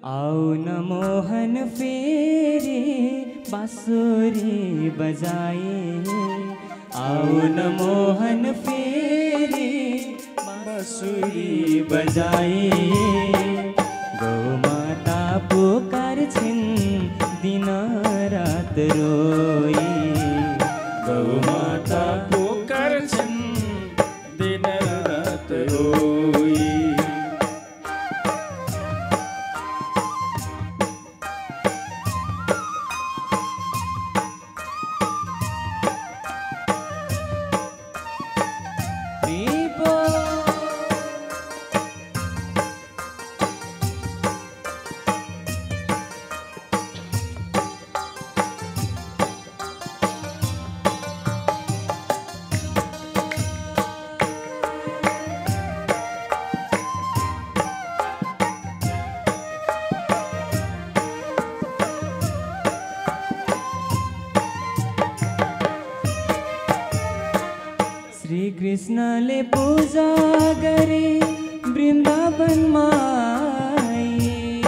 आओ न मोहन फेरि बाँसुरी बजाए, आओ न मोहन फेरि बाँसुरी बजाए। गौमाता पुकार्छिन् दिन रात रोई, गौमाता पुकार्छिन् दिन रात रोई। श्री कृष्णले पूजा गरे वृन्दावनमा आई,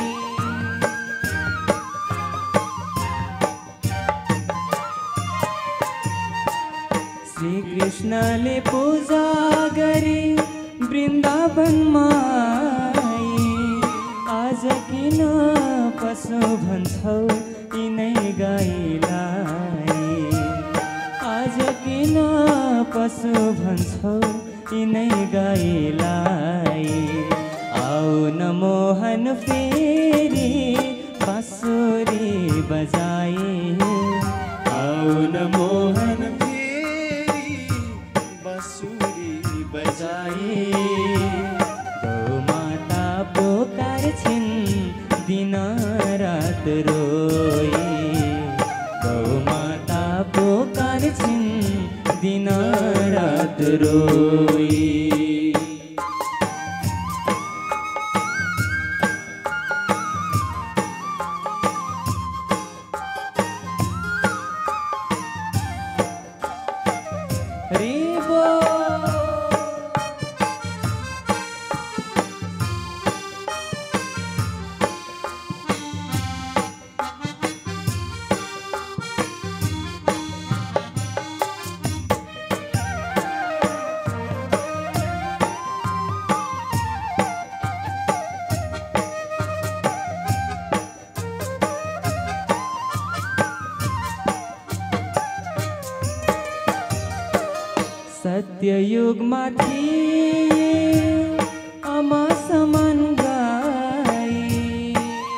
श्री कृष्णले पूजा गरे वृन्दावनमा आई। आज किन पशु भन्छौ यिनै गाईलाई, आज किन पशु भन्छौ यिनै गाईलाई। आओ न मोहन फेरि बाँसुरी बजाए, आओ न मोहन फेरि बाँसुरी बजाए। गौमाता पुकार्छिन् दिन रात रोई, गौमाता पुकार्छिन् दिन रात रोई। सत्ययुगमा थिए अमा समान गाई,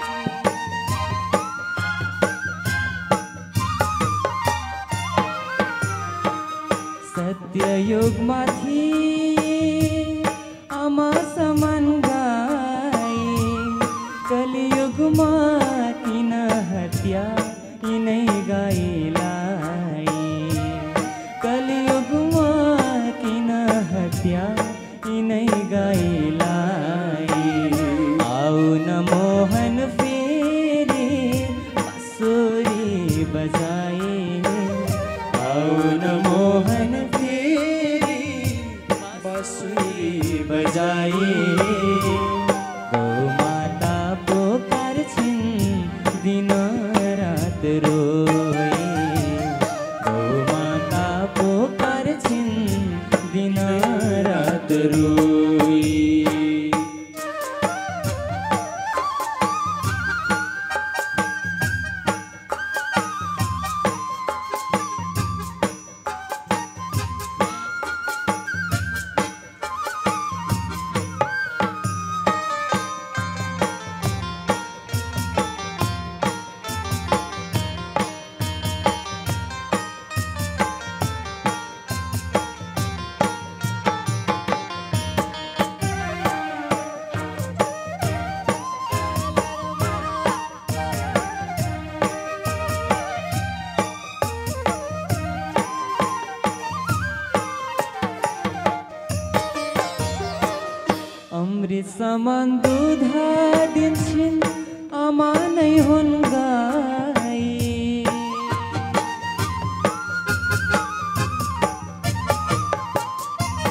सत्ययुगमा थिए अमा समान गाई। कलियुगमा किन हत्या यिनै गाईलाई, कलियुगमा किन हत्या यिनै गाईलाई। आओ न मोहन फेरि बाँसुरी बजाए, आओ न मोहन फेरि बाँसुरी बजाए। गौमाता पुकार्छिन् दिन रात रोई, गौमाता पुकार्छिन् दिन रात रोई। अमृत समान दूध दिन्छन् आमा नै हुन् गाई,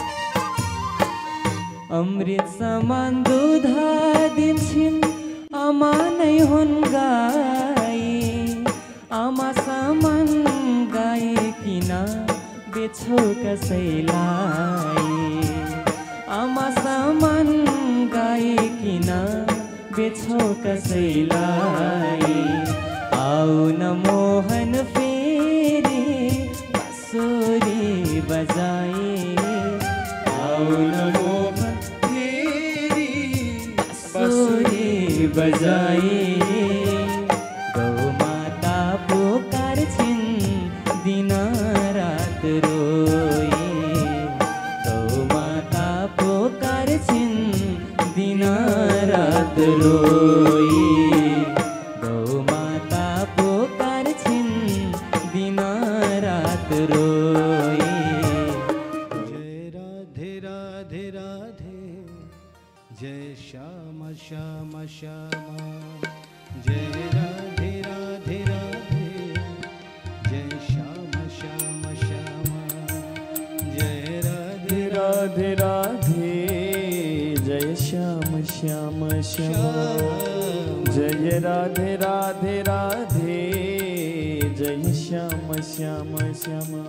अमृत समान दूध दिन्छन् आमा नै हुन् गाई आमा समान गाई किन बेच्छौ कसैलाई आमा समान गाई किन बेच्छौ कसैलाई आऊ न मोहन फेरि बाँसुरी बजाए आऊ न मोहन फेरि बाँसुरी बजाए गौ माता पुकार्छिन् दिन रात रोई गौ माता पुकार्छिन् दिन रात रोई गौ माता पुकार्छिन् दिन रात रोई जय राधे राधे राधे जय श्याम श्याम श्यामा जय राधे राधे राधे जय श्याम श्याम श्यामा जय राधे राधे राधे जय श्याम श्याम श्यामा जय राधे राधे राधे जय श्याम श्याम श्यामा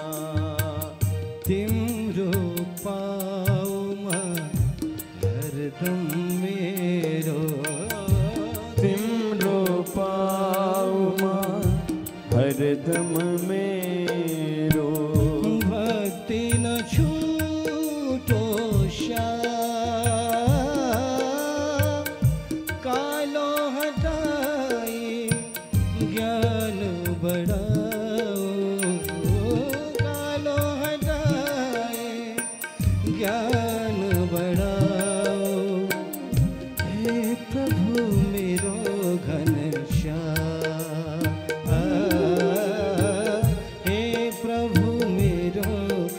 तिम्रो पाउमा हरदम मेरो तिम्रो पाउमा हरदम मेरो भक्ति न छूटोष कालो हटाई ज्ञान बढ़ाओ कालो हटाए ज्ञान बढ़ाओ हे प्रभु मेरो घनश्याम हे प्रभु मेरो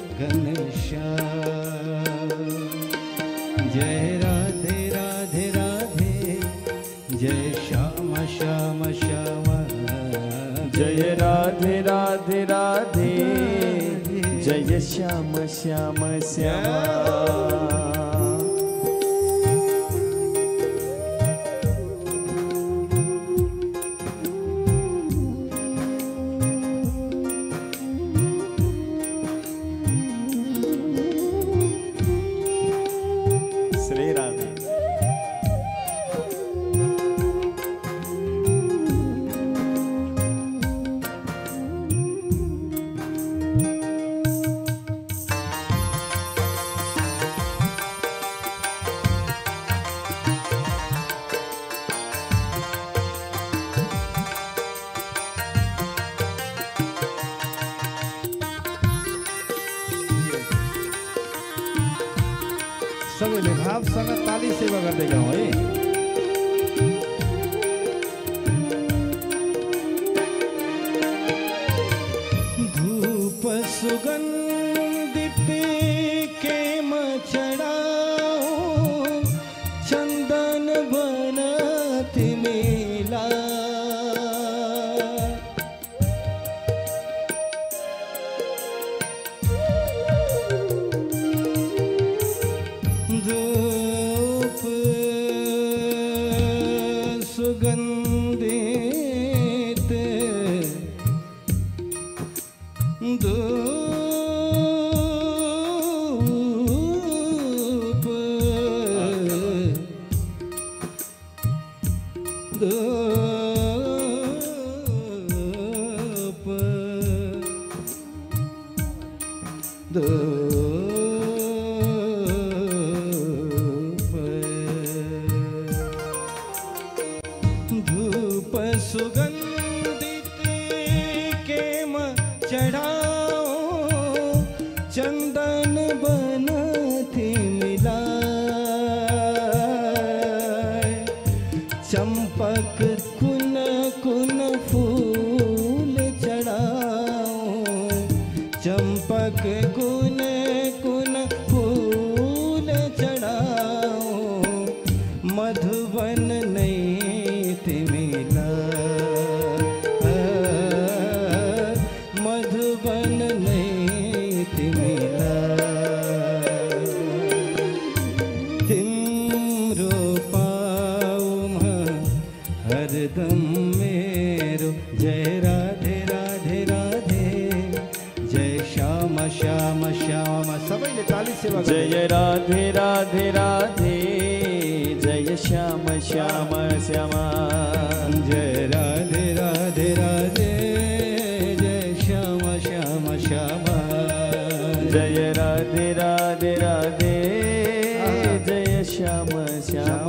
घनश्याम जय राधे राधे राधे जय श्याम श्याम श्याम जय राधे राधे राधे जय श्याम श्याम श्यामा श्री राधे सबैले भावसँग ताली सेवा गर्दै जाउँ है धूप सुगन्धित केमा चढाऊ चन्दन बन तिमीला धूप सुगन्धित धूप धूप सुगंधित केम चढ़ाओ चंदन बनती मिलाए चंपक कुन कुन फूल चढ़ाओ चंपक कुन कुन फूल चढ़ाओ मधुवन नहीं मिला मधुवन नहीं मिला तिम्रो पाउमा हरदम मेरो जय राधे राधे राधे जय श्याम श्याम श्याम सबैले ताली सेवा जय राधे राधे राधे जय श्याम श्याम श्याम जय राधे राधे राधे जय श्याम श्याम श्याम जय राधे राधे राधे जय श्याम श्याम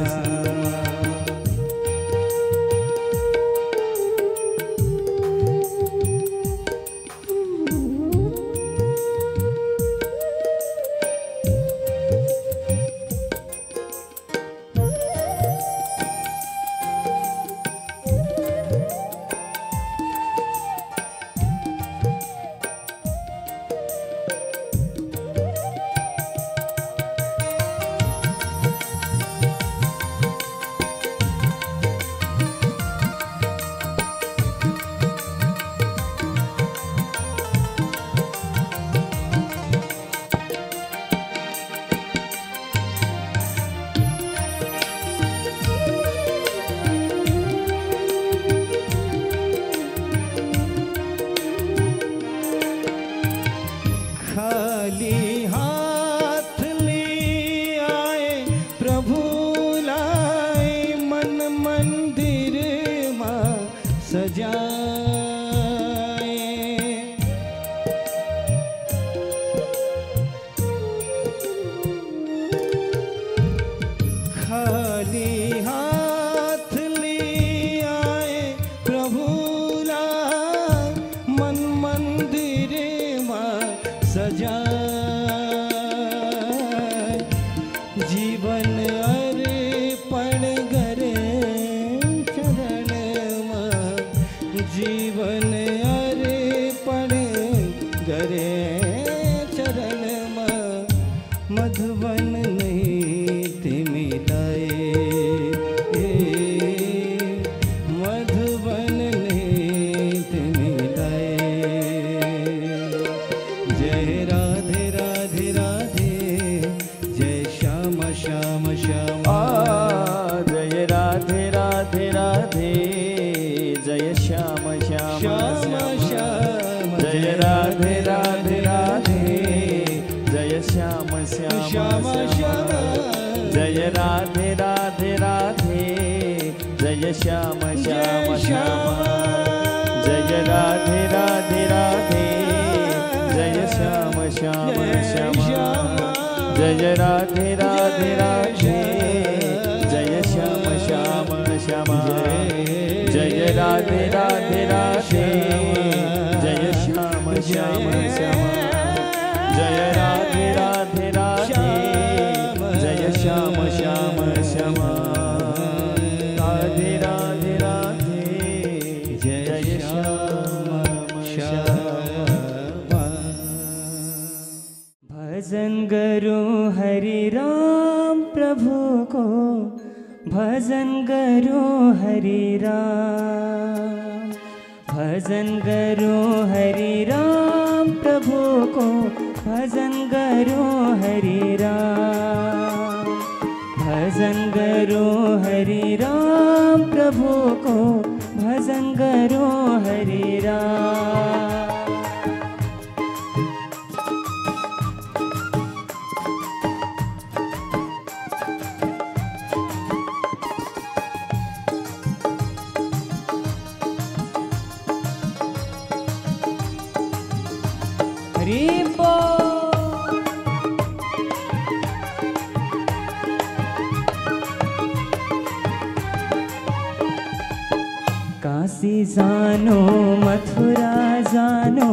काशी जानो मथुरा जानो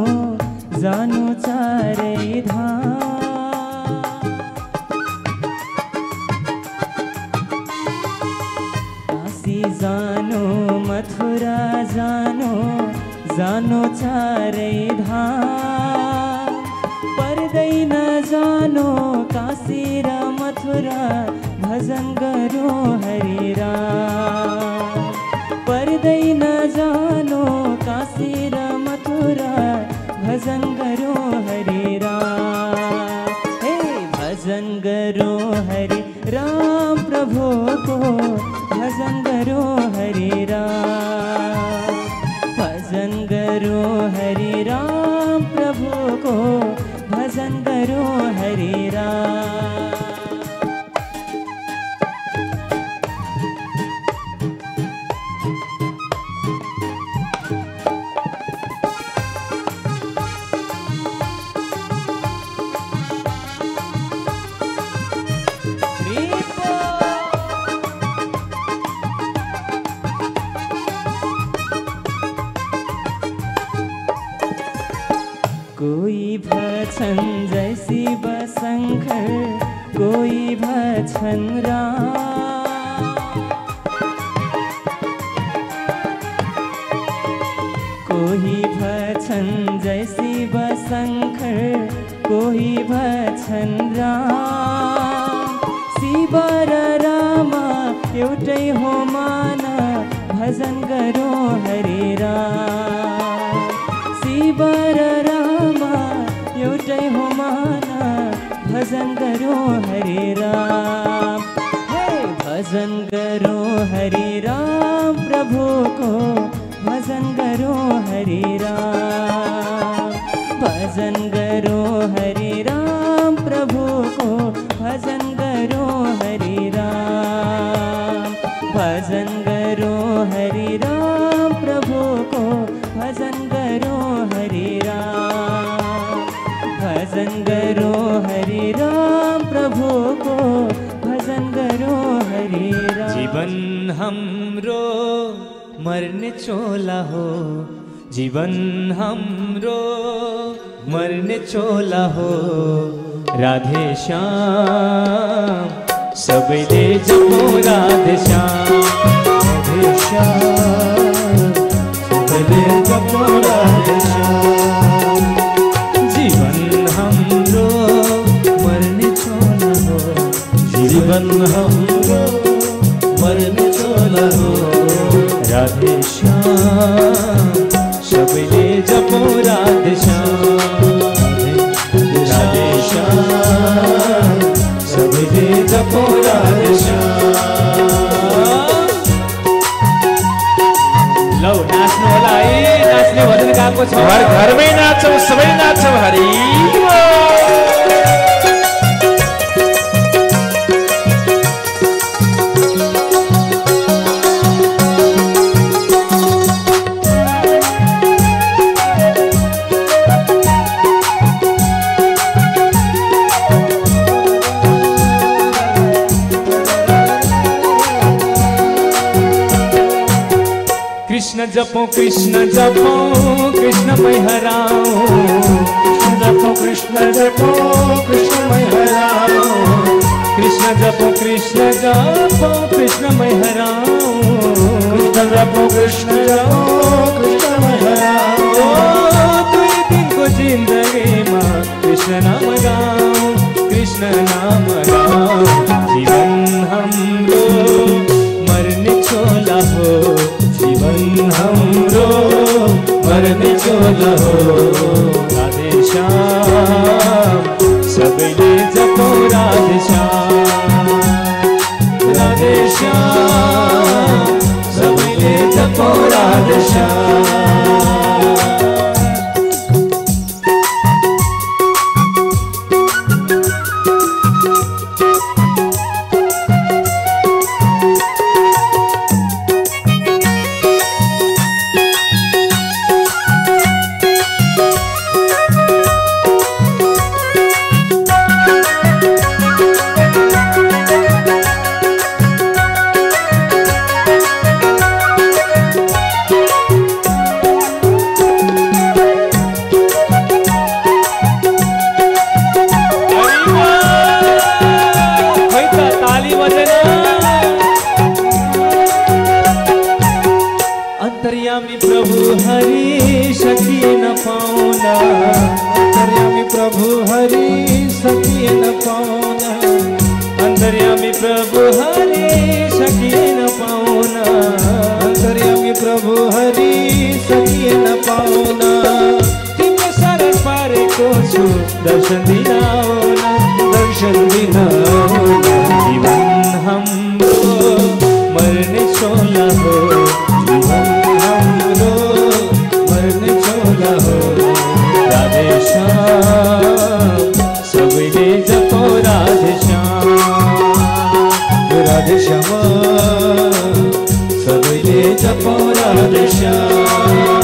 जानो चारै धाम काशी जानो मथुरा जानो जानो चारै धाम पर्दैन जानो काशी र मथुरा भजन गरो हरि राम पर्दैन जानो काशी र मथुरा भजन गरो हरि राम हे भजन गरो हरि राम प्रभु को भजन गरो हरे राम, भजन करो हरे राम प्रभु को, भजन करो हरे राम। कोई भजन जय शिव शंकर, कोई भजन राम, कोई भजन जय शिव शंकर, कोई भजन राम। शिव र राम एउटै हो मान, भजन करो हरे राम। शिव र एउटै हो मान, भजन करो हरे राम। हे भजन करो हरे राम प्रभु को, भजन करो हरे राम। भजन करो हरे राम प्रभु को, भजन करो हरे राम। भजन करो हरे राम प्रभु को, भजन करो हरे राम। भजन करो हरे राम प्रभु को, भजन करो हरे राम। जीवन हमरो मरने चोला हो, जीवन हमरो मरने चोला हो। राधे श्याम सबैले जपो राधे श्याम, राधे श्याम सबैले जपो राधे श्याम। जीवन हमरो मरने चोला हो, जीवन हमरो मरने चोला हो। राधे श्याम सबैले जपो राधे श्याम, राधे श्याम सबैले जपो राधे श्याम। लौ नाच्नु होला है, नाच्ने भजन गाएको छ, घरमै नाचौँ, सबै नाचौँ हरि कृष्ण जपो कृष्ण जपो कृष्ण मै हराओ, कृष्ण जपो कृष्ण जपो कृष्ण मै हराओ। कृष्ण जपो कृष्ण जपो कृष्ण मै हराओ, कृष्ण जपो कृष्ण जपो कृष्ण मै हराओ। दुई दिनको जिन्दगीमा कृष्ण नाम गाऊं, कृष्ण नाम गाऊं। जीवन हाम्रो मर्ने चोला हो, जीवन हाम्रो मर्ने चोला हो। राधे श्याम सबैले जपो राधे श्याम, राधे श्याम सबैले जपो राधे श्याम। अंतर्यामी प्रभु हरि सखी न पाउना, अंतर्यामी प्रभु हरि सखी न पाउना। अंतर्यामी प्रभु हरि सखी न पाउना, अंतर्यामी प्रभु हरि सखी न पाउना। तिम्रो शरण पारेको छु दर्शन दिन आउना, दर्शन दिन आउना। जीवन हाम्रो मर्ने चोला हो, जपो राधे श्याम।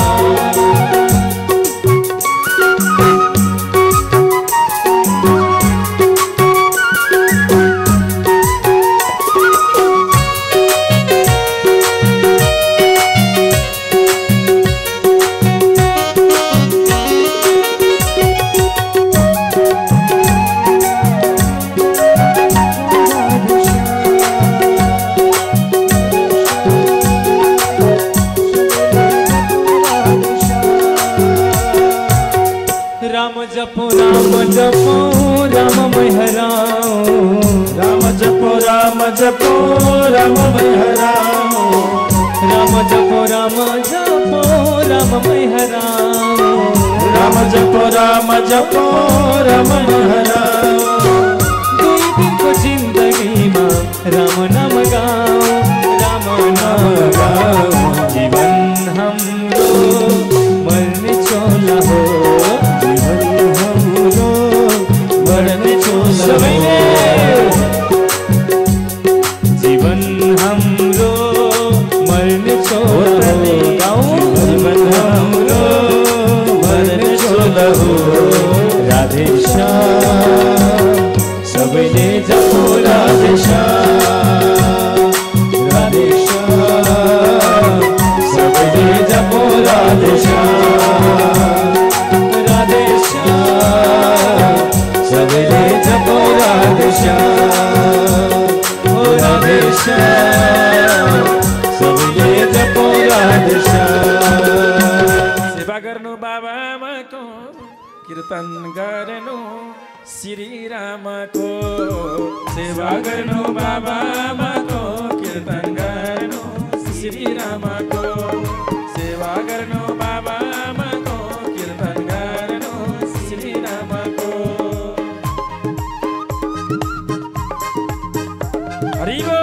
जपो राम मैं हराऊं। राम जपो राम मैं हराऊं। राम जपो राम मैं हराऊं। राम जपो राम मैं हराऊं। दुई दिन को जिंदगी में राम नाम गाऊं। राम नाम गाऊं। जीवन हमरो मरने चोला हो। जीवन हमरो मरने छोड़ा जीवन हमरो मरने छोड़ा हो। राधे श्याम सबने जपो राधे श्याम। राधे श्याम सबने जपो राधे श्याम। राधे श्याम सबने जपो राधे श्याम। ओ राधे श्याम सबने जपो राधे श्याम। सेवा गर्नु बाबामाको कीर्तन गर्नु श्री रामको। सेवा गर्नु बाबामाको कीर्तन गर्नु श्री रामको। सेवा गर्नु बाबामाको कीर्तन गर्नु श्री रामको। हरि बोल।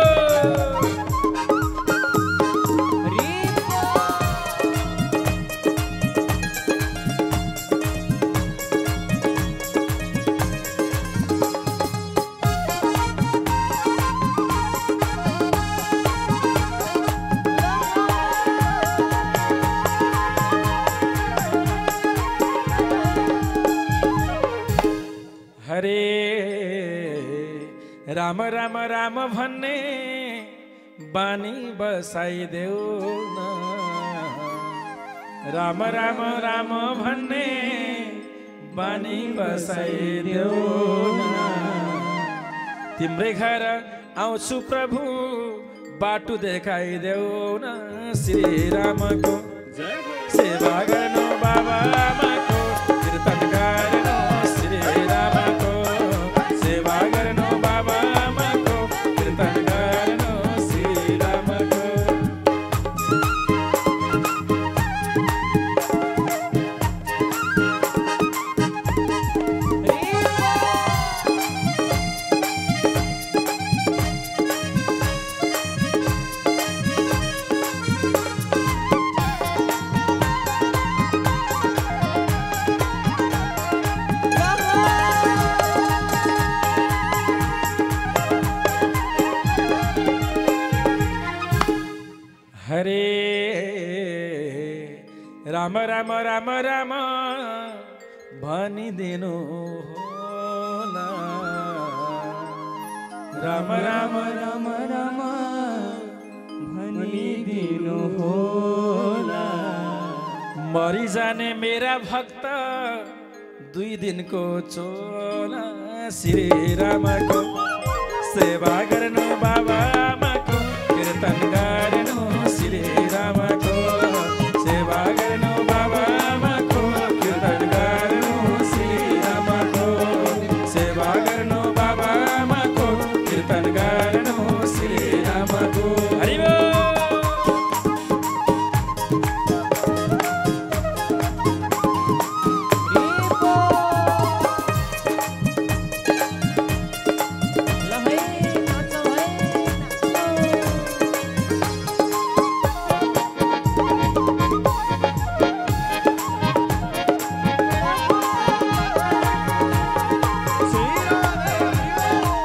हरे राम राम राम भन्ने बानी बसाइदेऊ न। राम राम राम भन्ने बानी बसाइदेऊ न। तिम्रै घर आउँछु प्रभु बाटो देखाइदेऊ न। श्री रामको सेवा गर्नु बाबामाको कीर्तन गर्नु श्री रामको। सेवा गर्नु बाबामाको कीर्तन गर्नु श्री रामको। हरे राम राम राम राम भनिदिनु होला। राम राम राम राम भनिदिनु होला। मरि जाने मेरा भक्त 2 दिनको चोला। श्री रामको सेवा गर्नु बाबामाको कीर्तन गर्नु श्री रामको। सेवा गर्नु बाबामाको कीर्तन गर्नु श्री रामको। सेवा गर्नु बाबामाको कीर्तन गर्नु श्री रामको। हरि बोल।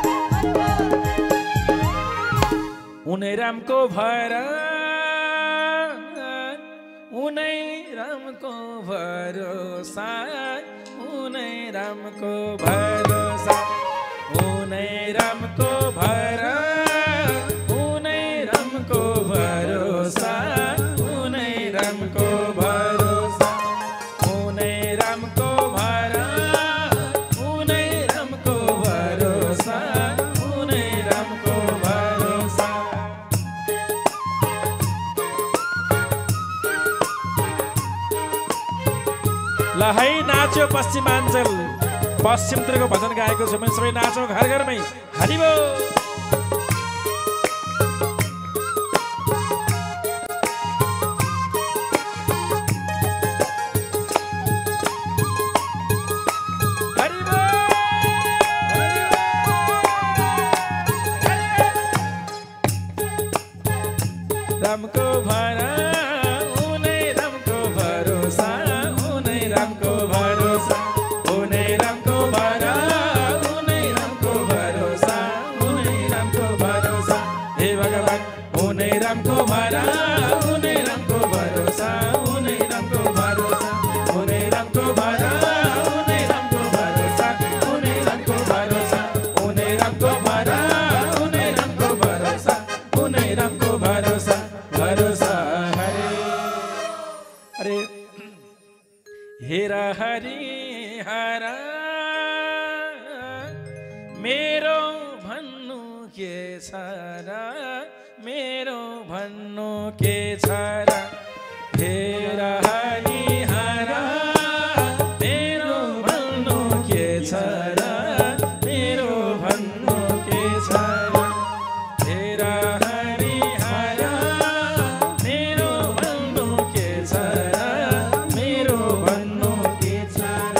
उनी रामको भएर उनै रामको भरोसा उनै रामको भरोसा उनै रामको उनै रामको भरोसा उनै रामको भरोसा उनै रामको उनै रामको भरोसा उनै रामको भरोसा। ल है नाच्यो पश्चिमाञ्चल पश्चिमतिरको भजन गाएको छु मैले सबै नाचौँ घर घरमै हरि बोल। रामको भरा उनै रामको भरोसा उनै रामको भरोसा उनै रामको भरा उनै रामको भरोसा उनै रामको भरोसा। हे भगवान उनै रामको भरा उनै रामको भरोसा उनै रामको भरोसा उनै रामको भरा उनै रामको भरोसा उनै रामको भरोसा उनै रामको भरा उनै रामको भरोसा उनै रामको भरोसा भरोसा। हरे अरे हेरा हरि हरा मेरो भन्नु के छ र मेरो भन्नु के छ र हेरा हरि हरा मेरो भन्नु के छ र मेरो भन्नु के छ र हेरा हरि हरा मेरो भन्नु के छ र मेरो भन्नु के छ र।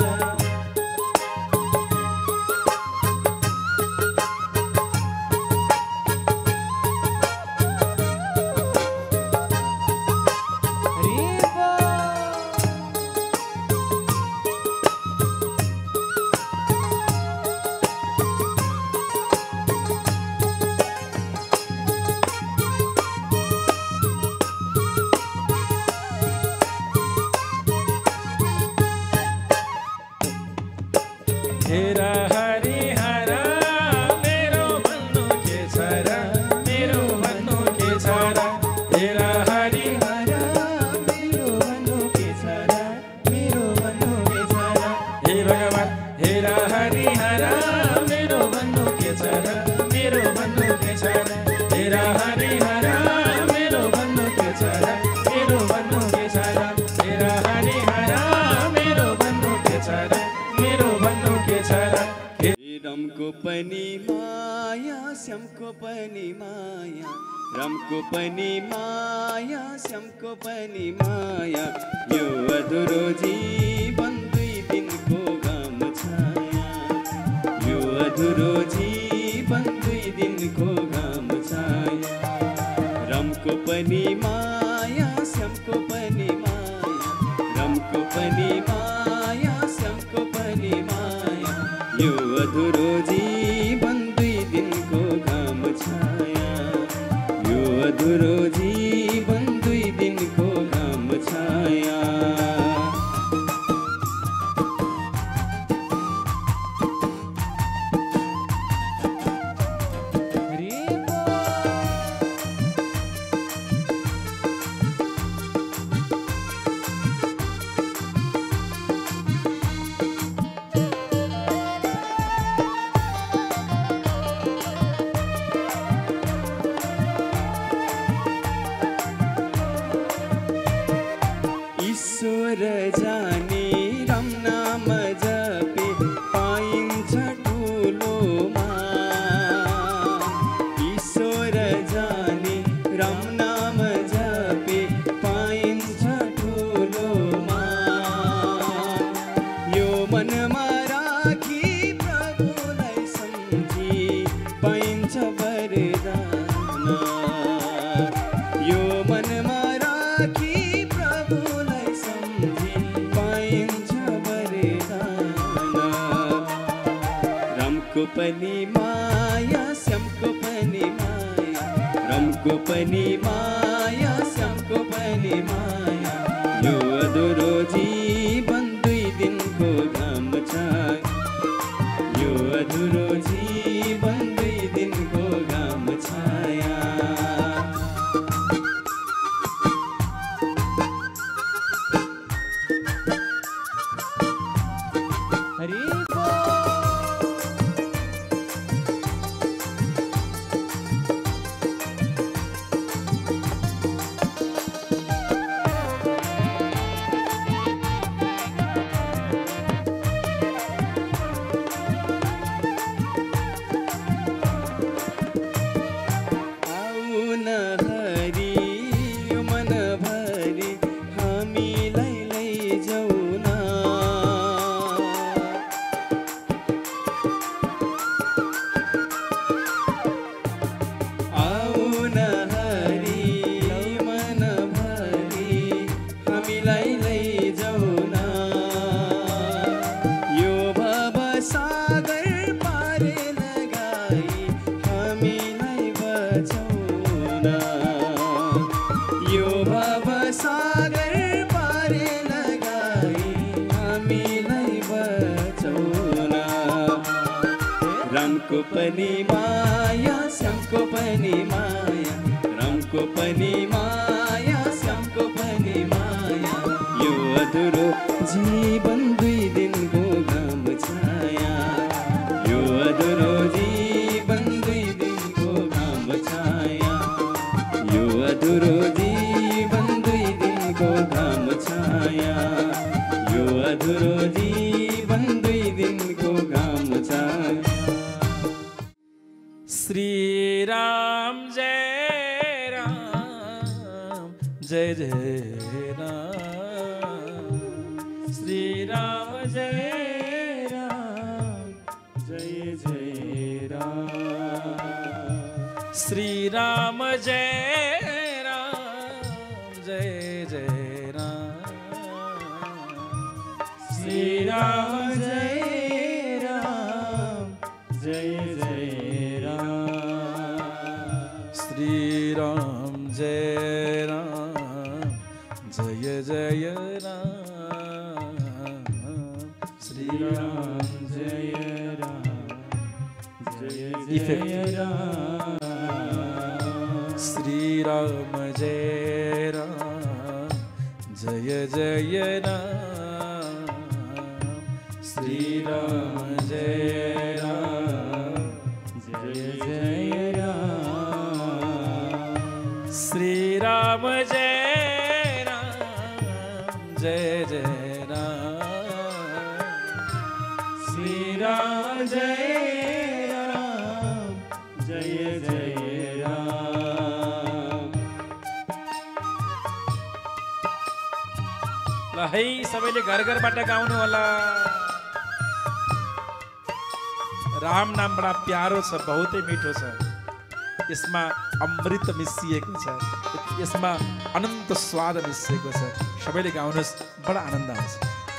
हेरा हरि हरा मेरो भन्नु के छ र मेरो भन्नु के छ र हेरा हरि हरा मेरो भन्नु के छ र मेरो भन्नु के छ र। हे भगवान हेरा हरि हरा मेरो भन्नु के छ र मेरो भन्नु के छ र हेरा हरि हरा मेरो भन्नु के छ र मेरो भन्नु के छ र हेरा हरि हरा मेरो भन्नु के छ र मेरो भन्नु के छ र। रामको पनि माया श्यामको पनि माया रामको पनि माया श्यामको पनि माया यो अधुरो जीवन दुई दिनको घाम छाया यो अधुरो जीवन दुई दिनको घाम छाया रामको पनि माया श्यामको पनि माया रामको पनि माया श्यामको पनि माया यो अधुरो जीवन दुई दिनको घाम छाया यो अधुरो जीवन दुई दिनको घाम छाया। ईश्वर जाने राम नाम जपे पाइन्छ ठुलो मान ईश्वर जाने राम नाम जपे पाइन्छ ठुलो मान यो मनमा राखी प्रभुलाई सम्झी पाइन्छ वरदान यो मनमा राखी प्रभुलाई सम्झी पाइन्छ वरदान रामको पनि माया श्यामको पनि माया रामको पनि माया श्यामको पनि माया यो भव सागर पारे लगाई हामीलाई बचाउन रामको पनि माया श्यामको पनि माया रामको पनि माया श्यामको पनि माया यो अधुरो जीवन दुई दिनको घाम छाया यो अधुरो जीवन दुई दिनको घाम छाया यो अधुरो जीवन दुई दिनको घाम छाया यो अधुरो जीवन दुई दिनको घाम छाया। श्री राम जय जय राम श्री राम जय राम जय जय राम श्री राम जय राम जय जय राम श्री राम जय राम जय जय राम श्री राम जय राम जय जय राम श्री राम जय राम जय जय राम श्री राम जय राम जय जय राम श्री राम जय राम जय जय राम श्री राम जय जय जय राम श्री राम जय राम जय जय राम। ल है सबैले घर घरबाट गाउनु होला। राम नाम बडा प्यारो छ, बहुतै मिठो छ। यसमा अमृत मिसिएको छ, यसमा अनन्त स्वाद मिसिएको छ। सबैले गाउनुहोस्, बडा आनन्द आउँछ।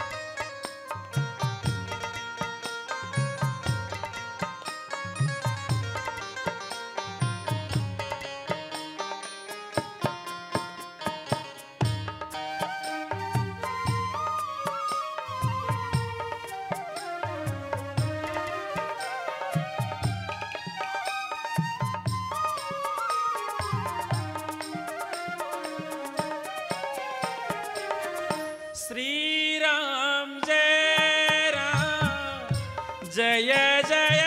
श्री राम जय राम जय जय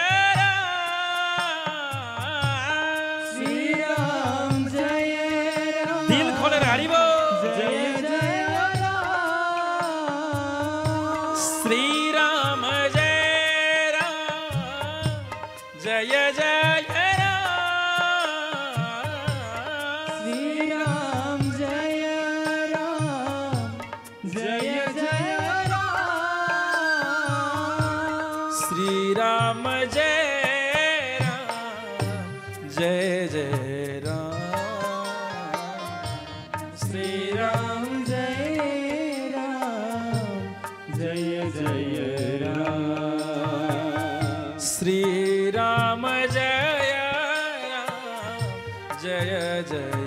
राम श्री राम जय राम दिल खोलेर हारिबो जय जय राम श्री राम जय राम जय जय राम श्री राम जय राम जय जय राम श्री राम जय राम जय जय राम श्री राम जय राम जय जय राम श्री राम जय राम जय जय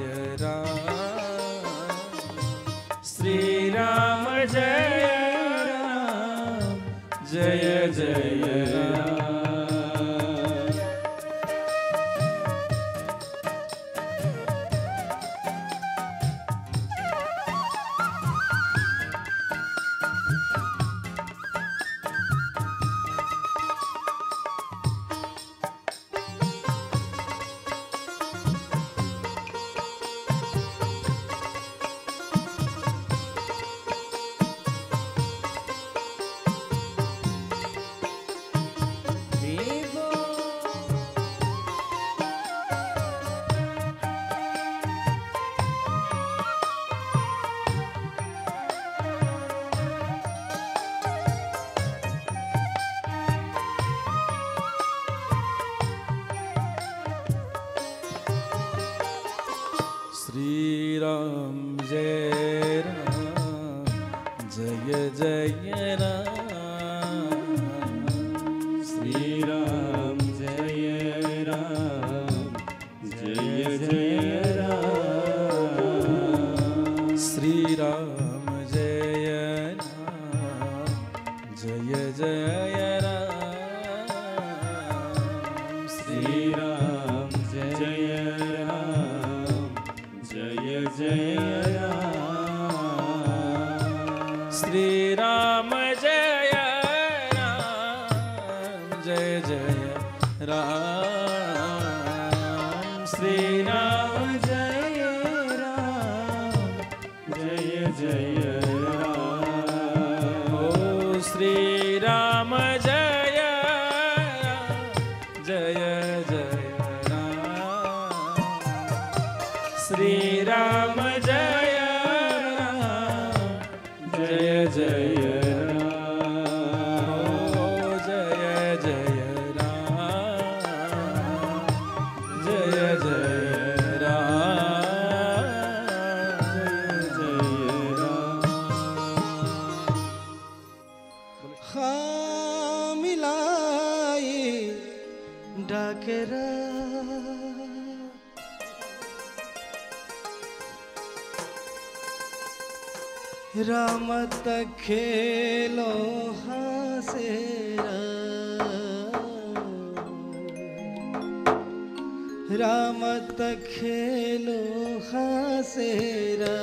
राम श्री राम जय राम जय जय राम। श्री राम जय राम जय जय राम श्री राम जय राम जय जय राम श्री राम जय राम जय जय राम श्री राम जय राम जय जय राम श्री राम जय राम जय जय राम श्री राम जय राम जय जय राम ओ श्री राम जय जय जय राम श्री राम जय जय जय राम खेलो हासेरा राम खेलो हासेरा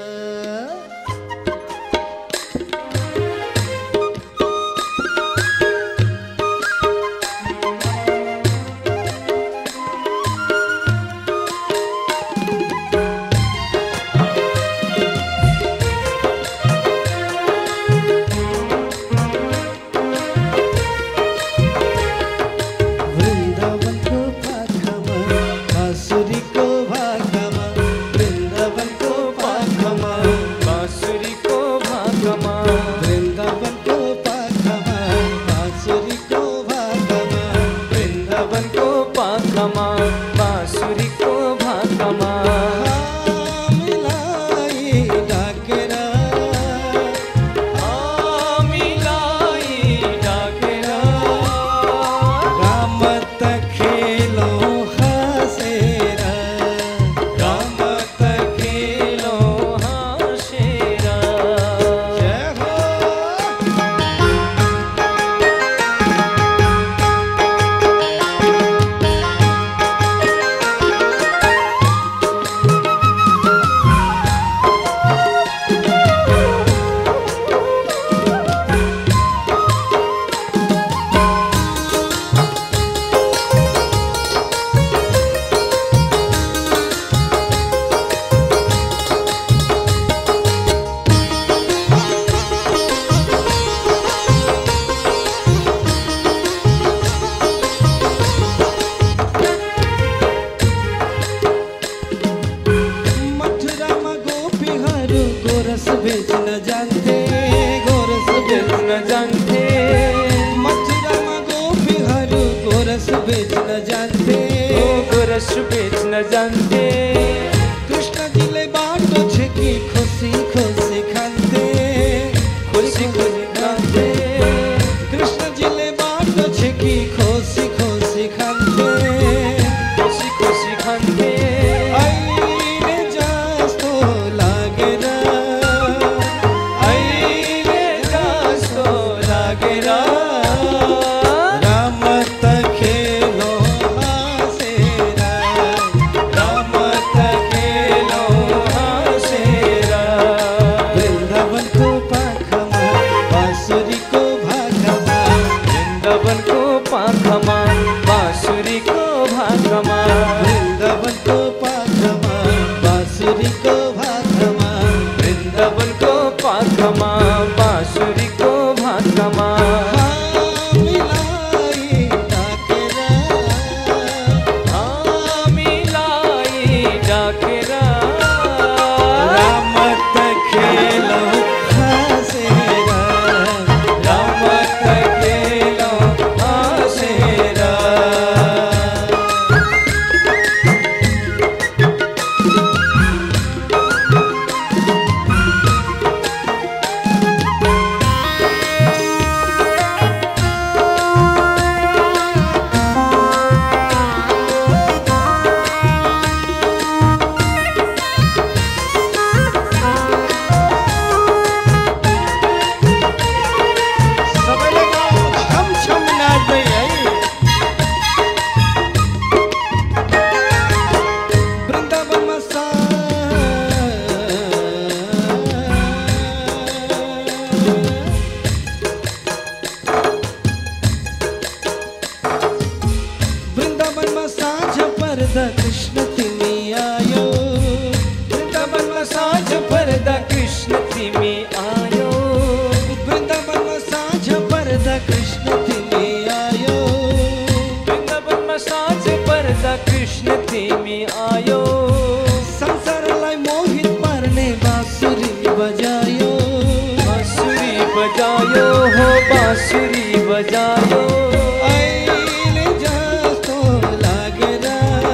बजायो बांसुरी बजायो हो बांसुरी बजायो आइले जस्तो लागेरा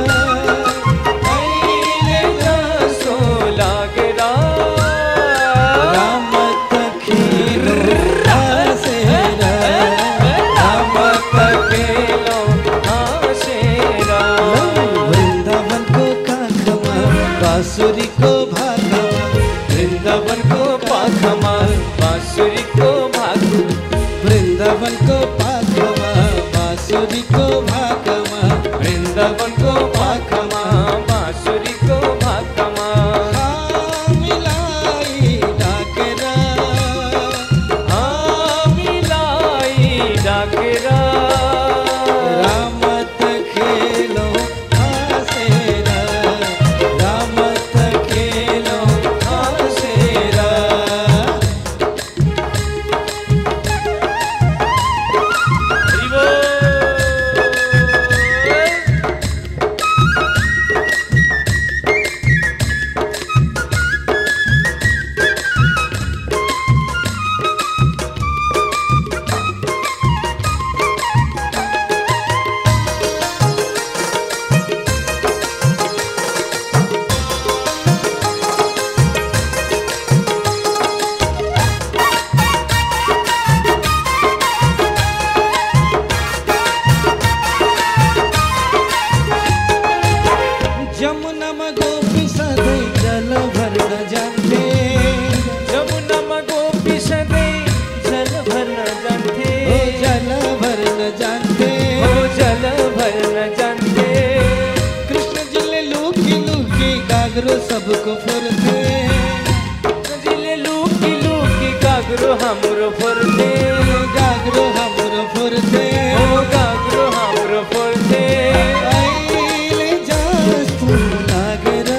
आइले जस्तो लागेरा राम तखेलो हाँसेरा राम तखेलो हाँसेरा वृंदावन को काखमा बांसुरी को भागमा वृंदावन को पाखमा बांसुरी को भाग वृंदावन को पाखमा बांसुरी को भागमा वृंदावन को पाखमा बांसुरी को भागमा हाँ मिलाई डाकेरा हाँ मिलाई डाकेरा राम तखेलो हाँसेरा राम तखेलो हाँसेरा हरि बोल। जमुना में गोपी सदै जल भर न जानते जमुना में गोपी सदै जल भर न जानते ओ जल भर न जानते ओ जल भर न जानते कृष्ण जिले लूकी लूकी गागरो सबको फुरते जिले लूकी लूकी गागरो हमरो फुरते गागरो हमरो फुरते ओ गागरो हमरो फुरते आइले जस्तो लागेरा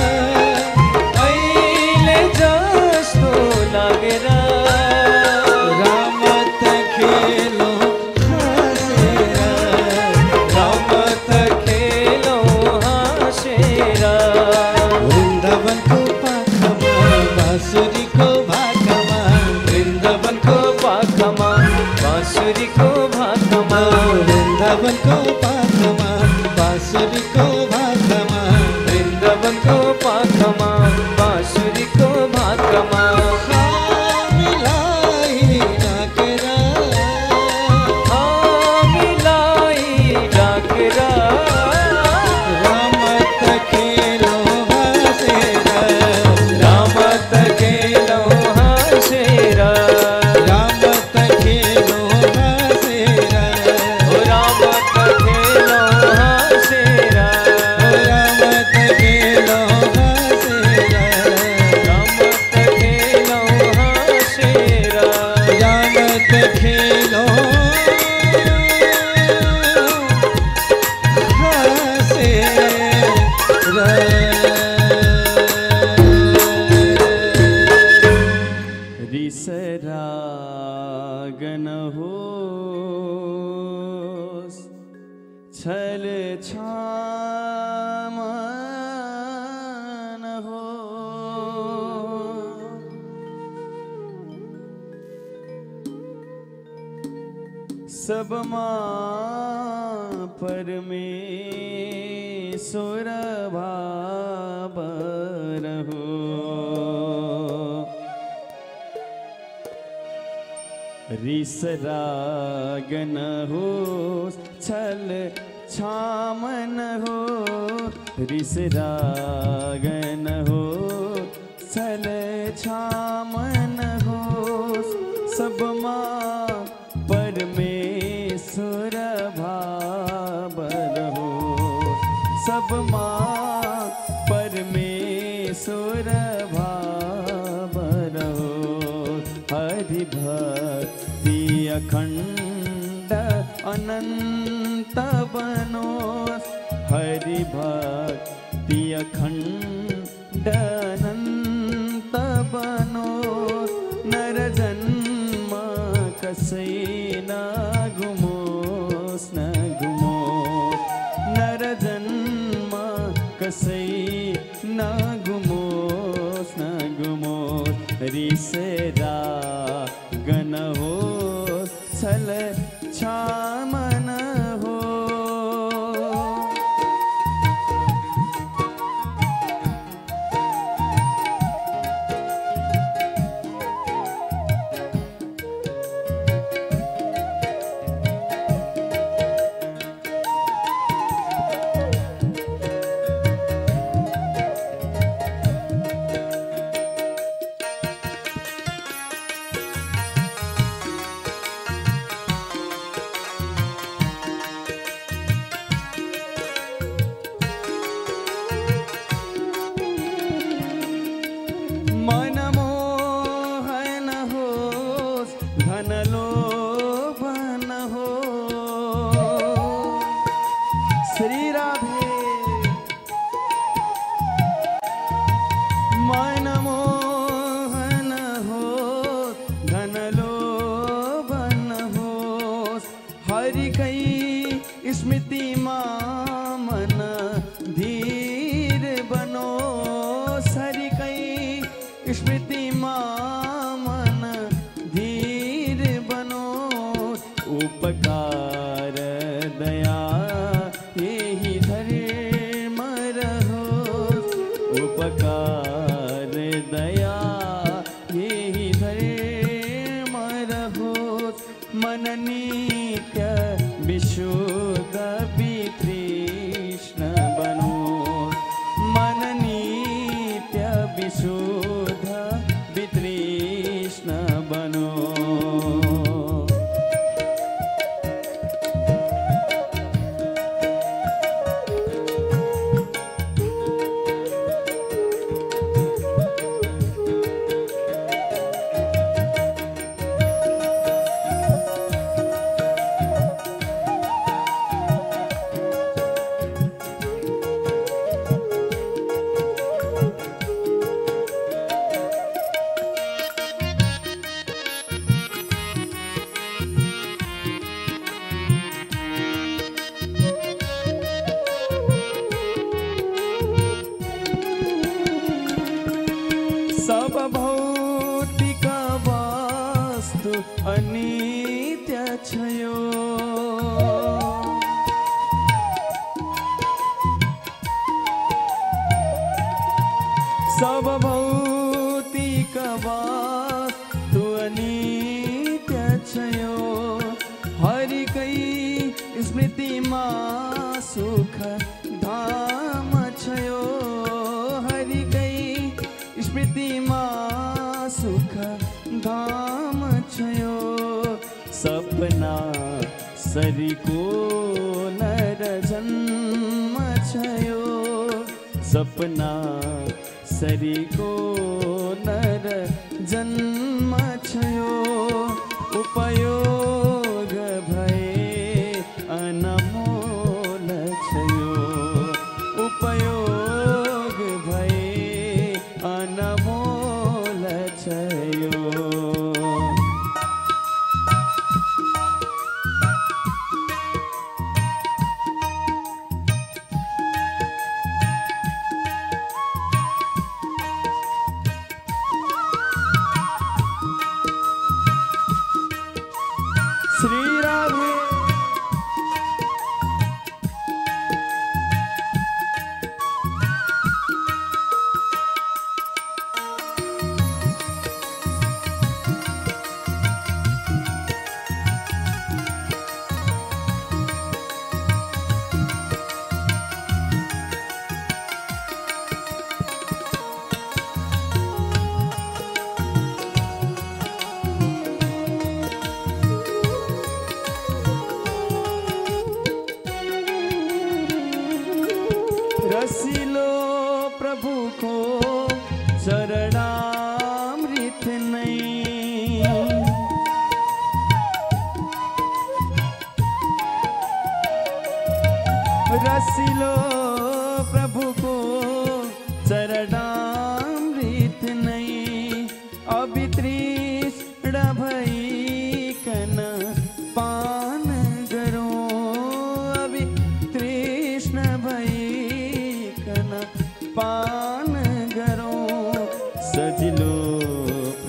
आइले जस्तो लागेरा राम तखेलो हाँसेरा राम तखेलो हाँसेरा वृंदावन को पाखमा बांसुरी को भागमा वृंदावन को पाखमा बांसुरी को भागमा वृंदावन को पाखमा बांसुरी को भागमा वृंदावन को पाखमा बांसुरी को भागमा हाँ मिलाई डाकेरा हाँ मिलाई डाकेरा राम तखेलो हाँसेरा राम तखेलो हाँसेरा राम तखेलो हाँसेरा ओ राम तखेलो हाँसेरा राम तखेलो हाँसेरा राम तखेलो हाँसेरा राम तखेलो हाँसेरा रिसरागन होस छल छामन हो सब मां परमेश्वर भाबर हो रिसरागन हो छल छामन हो रिसरागन हो छल छामन हो सब मां परमेश्वर भाबर हो सब मां परमेश्वर भाबर हो हरि भक्ति अखंड अनंत बनो हरि भक्ति अखंड अनंत बनो नर जन्म कसै न गुमोस न गुमोस नर जन्म कसै न गुमोस न गुमोस रिसरा गन हो छल छामन हो। मनमोहन होस् धन लोभन हो। श्री राधे। मनमोहन होस् धन लोभन होस् हरि कई स्मृति मन धीर बनो। हरि कई स्मृति मन धीर बनो। उपकार दया यही धर्म रहो। उपकार दया यही धर्म रहो। मन नित्य विशुद्ध वितृष्ण बनो। मन नित्य विशुद्ध वितृष्ण बनो। सब भौतिक वस्तु अनित्य छयो। सब भौतिक वस्तु अनित्य छयो। हरि कई स्मृति मा सुख धाम छयो। हरि कई स्मृति मा सुख धाम छयो। सपना सरी को नर जन्म छयो। सपना सरी को नर जन्म छयो। उपयोग भय अनमोल छयो। उपयोग भय अनमोल छयो। श्री राधे। रसिलो प्रभु को चरणामृत नहीं। रसिलो प्रभु को चरणामृत नहीं। अभी तृष्ण भई कन पान करो। अभी तृष्ण भई पान करो। सजिलो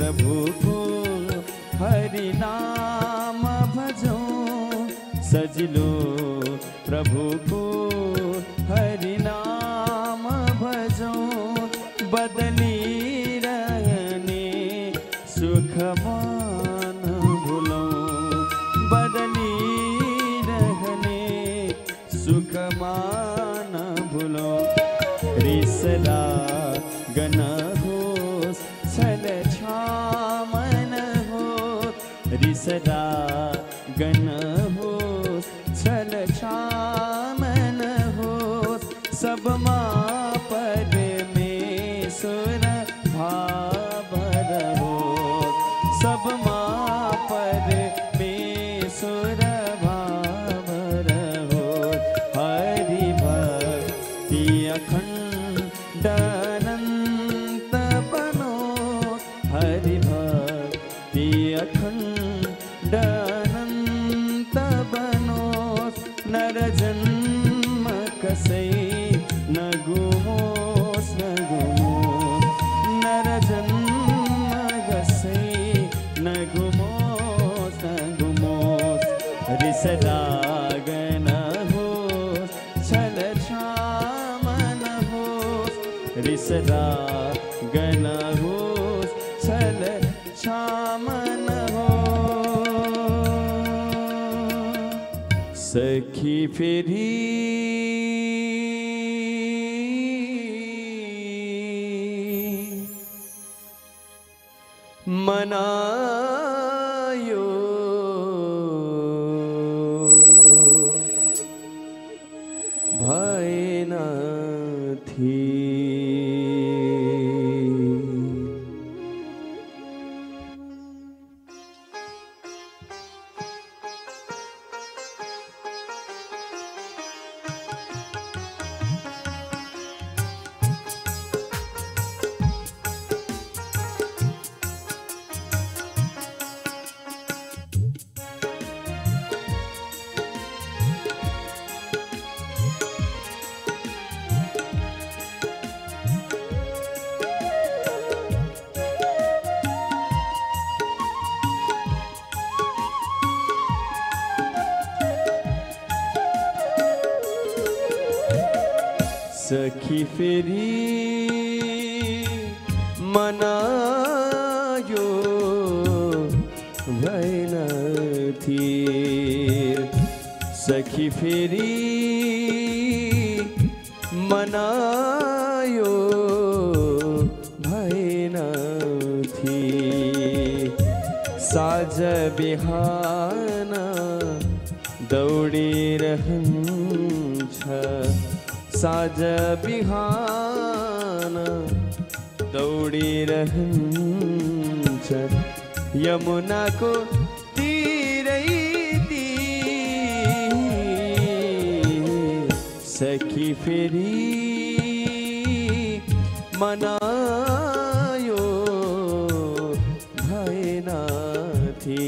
मान भूलो बदली रहने सुख मान भूलो रिसदा गन हो छल छामन हो रिसदा गन हो छल छामन हो सब माँ परमेश्वर भावर हो सब माँ परमेश्वर भावर हो हरि भक्ति अखंड अनंत बनो हरि भक्ति अखंड अनंत बनो नर जन्म कसई न गुमोस न गुमोस नर जन्म कसई न गुमोस न गुमोस रिसदा गन हो छल छामन हो रिसदा गन हो छल छामन हो सखी फेरी मनायो भय न थी सखी फेरी मनायो भय न थी सखी फेरी मनायो भय न थी साज बिहाना दौड़ी रहन्छ साज बिहान दौड़ी रहन्छ यमुना को तीरै सखी फेरी मनायो भय न थी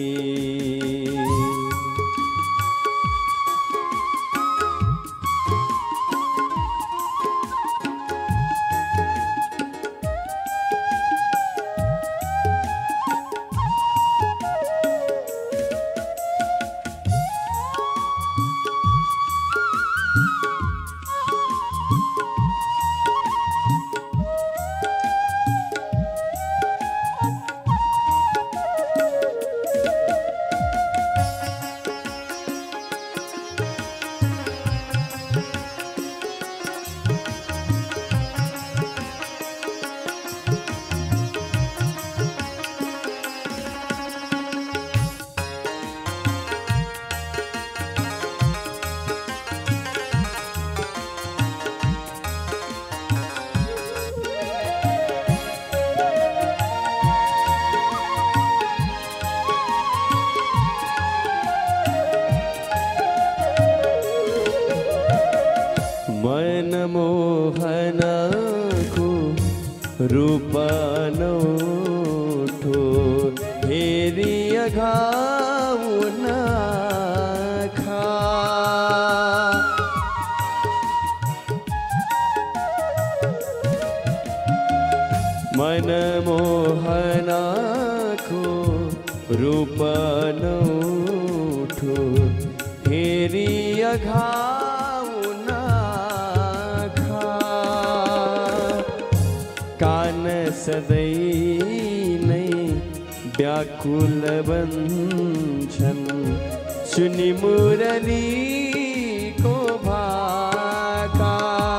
मनमोहन को रूप अनौठो हेरी अघाउ नखा मनमोहन को रूप अनौठो हेरी अघाउ नखा कान सदै नै व्याकुल बंधन सुनि मुरली को भाका।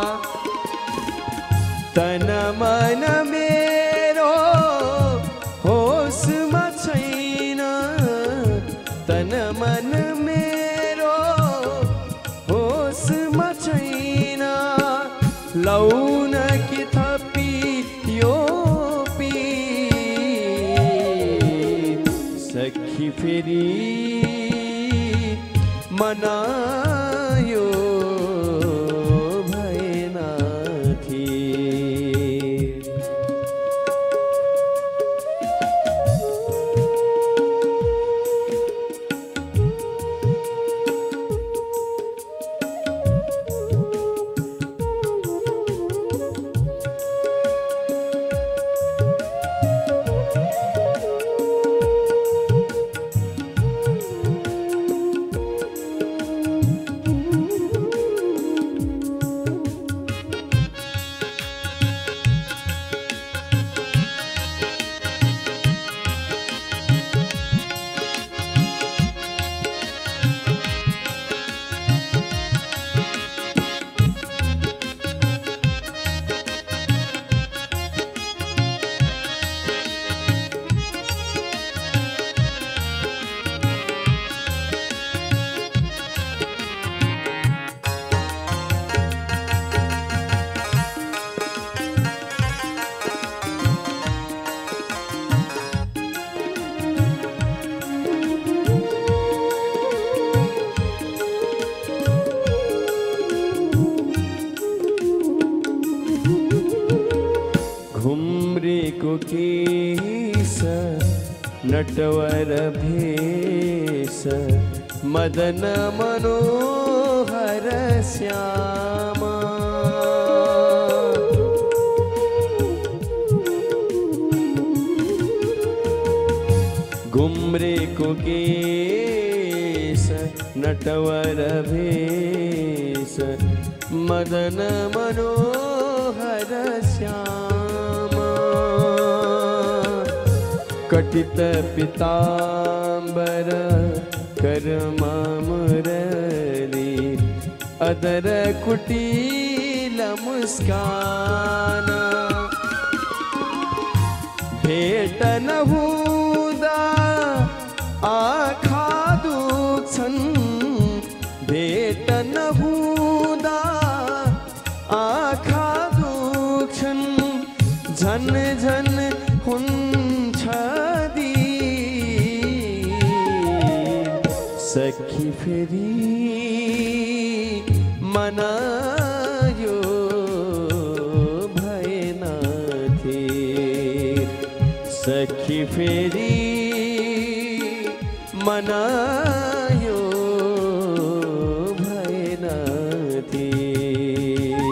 तन मन मेरो होस मा छैन, तन मन मेरो होस मा छैन। लौन कि थपी यो सखी फेरि मनायो भएन थिए। घुम्रेको केश नटवर भेष मदन मनोहर श्यामा। घुम्रेको केश नटवर भेष मदन मनोहर श्यामा। कटित पीतांबर कर्मा मुरली अदर कुटील मुस्कान। भेट न हुँदा आँखा दुख्छन्, भेट न हुँदा आँखा दुख्छन्। झन झन हुन्छ दी सखी फेरि मनायो भएन थिए। सखी फेरि मनायो भएन थिए।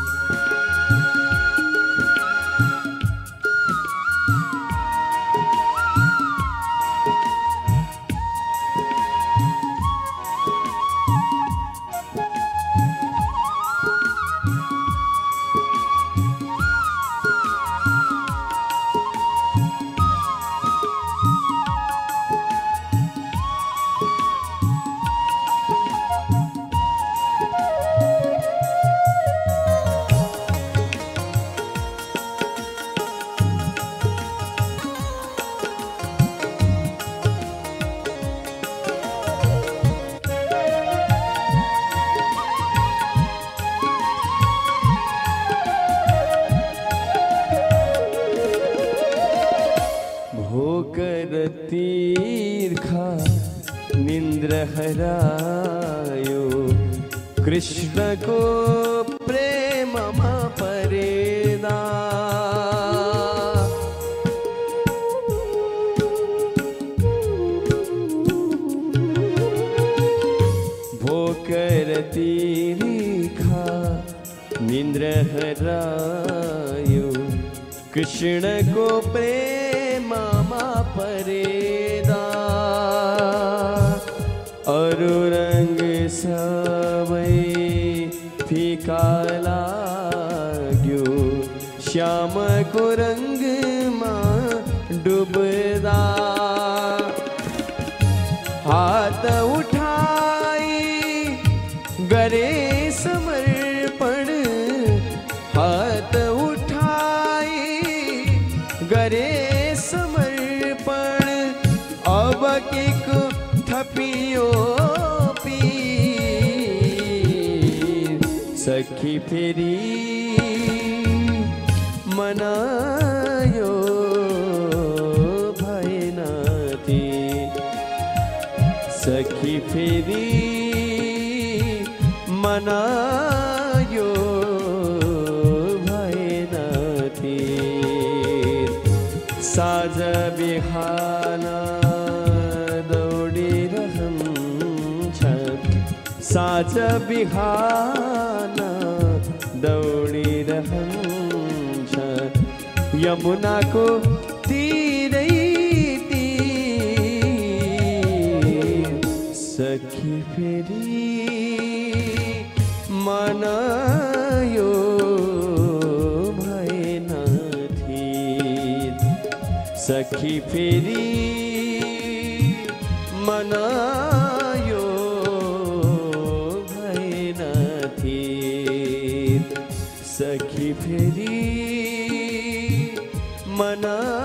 तीर्खा निन्द्र हरायो कृष्ण को प्रेममा परेदा। भोकर तीर्खा निन्द्र हरायो कृष्ण को प्रेममा परेदा। अरु रंग सबै फीका लाग्यो श्याम को रंग मा डुबदा। बगेको थपियो पीर सखी फेरि मनायो भएन तीर सखी फेरि मनायो भएन तीर साँझ बिहान दौडिरहन्छ साँझ बिहान दौडिरहन्छ यमुनाको तीरै तीर सखी फेरि मनायो भएन थिर सखी फेरि मनायो भएन थिर सखी फेरि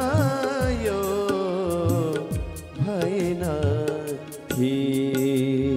मनायो भएन थिर